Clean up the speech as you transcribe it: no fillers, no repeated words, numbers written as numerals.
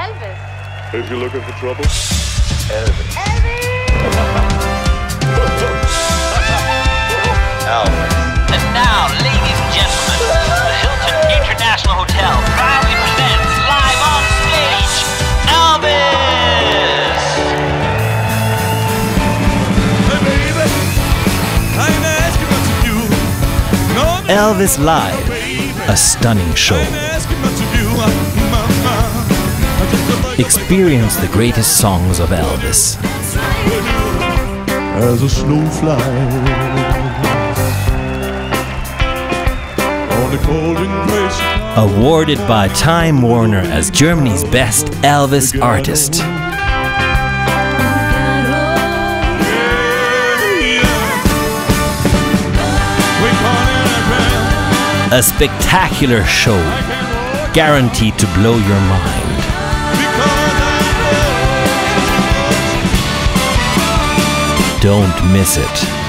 Elvis. If you're looking for trouble, Elvis. Elvis. And now, ladies and gentlemen, the Hilton International Hotel proudly presents live on stage, Elvis! Hey baby, I ain't asking much of you. No, Elvis Live, a stunning show. I ain't asking much of you, mama. Experience the greatest songs of Elvis. As a snowflake on the cold and gray Chicago. Awarded by Time Warner as Germany's best Elvis artist. A spectacular show, guaranteed to blow your mind. Don't miss it.